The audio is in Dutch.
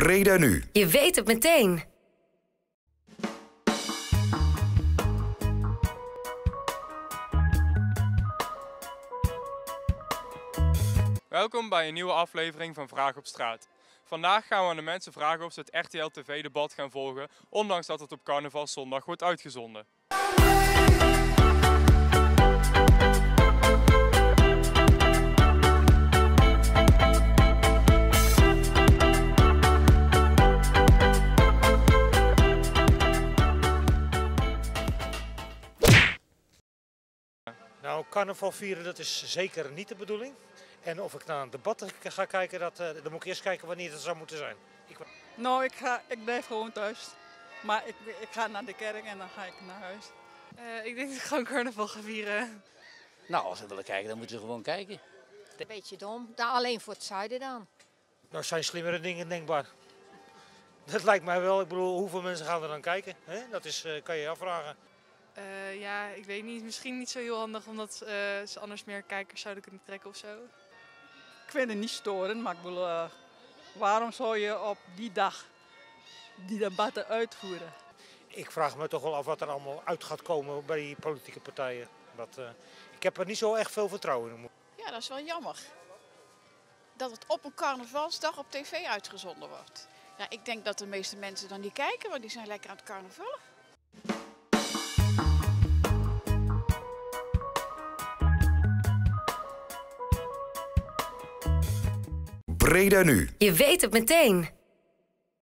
Breda Nu. Je weet het meteen. Welkom bij een nieuwe aflevering van Vraag op Straat. Vandaag gaan we aan de mensen vragen of ze het RTL TV-debat gaan volgen, ondanks dat het op carnavalszondag wordt uitgezonden. Nou, carnaval vieren, dat is zeker niet de bedoeling. En of ik naar een debat ga kijken, dan moet ik eerst kijken wanneer het zou moeten zijn. Nou, ik blijf gewoon thuis. Maar ik ga naar de kerk en dan ga ik naar huis. Ik denk dat ik gewoon carnaval ga vieren. Nou, als ze willen kijken, dan moeten ze gewoon kijken. Een beetje dom, daar alleen voor het zuiden dan. Nou, zijn slimmere dingen denkbaar. Dat lijkt mij wel. Ik bedoel, hoeveel mensen gaan er dan kijken? Hè? Dat is, kan je je afvragen. Ja, ik weet niet. Misschien niet zo heel handig, omdat ze anders meer kijkers zouden kunnen trekken of zo. Ik vind het niet storend, maar ik bedoel, waarom zou je op die dag die debatten uitvoeren? Ik vraag me toch wel af wat er allemaal uit gaat komen bij die politieke partijen. Ik heb er niet zo echt veel vertrouwen in. Ja, dat is wel jammer. Dat het op een carnavalsdag op tv uitgezonden wordt. Ja, ik denk dat de meeste mensen dan niet kijken, want die zijn lekker aan het carnavallen. Breda Nu. Je weet het meteen.